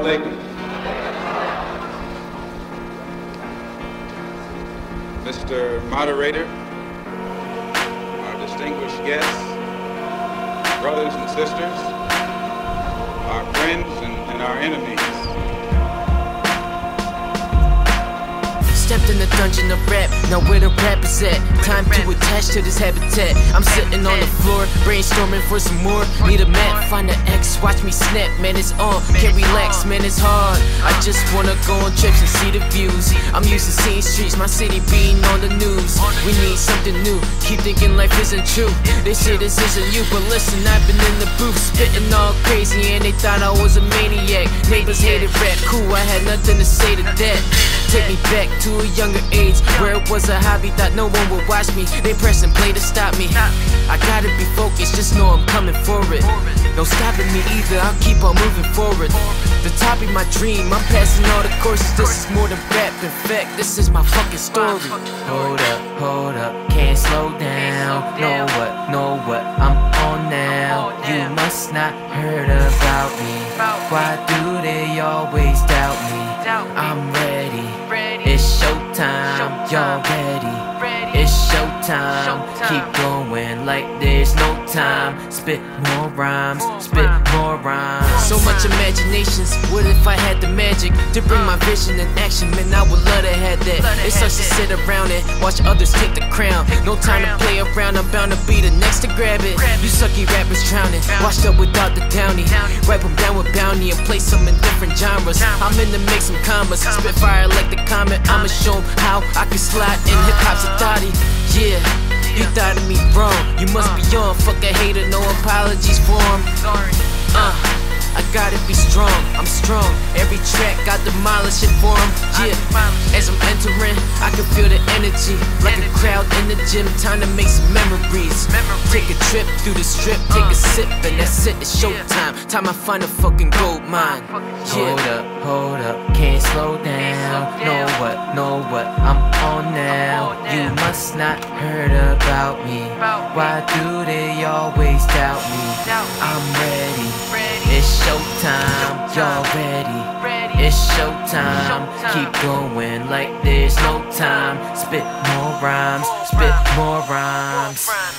alaikum. Mr. Moderator, our distinguished guests, brothers and sisters, our friends and our enemies. Stepped in the dungeon of rap, now where the rap is at. Time to attach to this habitat. I'm sitting on the floor, brainstorming for some more. Need a map, find an X, watch me snap. Man, it's on, can't relax, man, it's hard. I just wanna go on trips and see the views. I'm used to seeing streets, my city being on the news. We need something new, keep thinking life isn't true. They say this isn't you, but listen, I've been in the booth spitting all crazy and they thought I was a maniac. Neighbors hated rap, cool, I had nothing to say to that. Take me back to a younger age, where it was a hobby, thought no one would watch me. They press and play to stop me. I gotta be focused, just know I'm coming for it. No stopping me either, I'll keep on moving forward. The top of my dream, I'm passing all the courses. This is more than rap, in fact, this is my fucking story. Hold up, can't slow down. Know what, I'm on now. You must not heard about me. Why do they always doubt me? I'm ready, it's showtime, y'all ready, it's showtime. Keep going like there's no time. Spit more rhymes, spit more rhymes. So much imaginations, what if I had the magic to bring my vision in action? Man, I would love to have that. It sucks to sit around and watch others take the crown. No time to play around, I'm bound to be the next to grab it. You sucky rappers drowning, washed up without the downy. Wipe them down with bounty and place them in different genres. I'm in the mix, some commas, spit fire like the comet. I'ma show 'em how I can slide in hip-hop's authority. Yeah, you thought of me wrong, you must be on. Fuck a hater, no apologies for him. I gotta be strong, I'm strong. Every track I demolish it for him. Yeah, as I'm entering, I can feel the energy. Like a crowd in the gym, time to make some memories. Take a trip through the strip, take a sip, and that's it, it's showtime. Time I find a fucking gold mine. Yeah. Hold up, can't slow down. Know what, I'm on now. You must not heard about me. Why do they always doubt me? I'm ready, it's showtime, y'all ready, it's showtime. Keep going like there's no time. Spit more rhymes, spit more rhymes.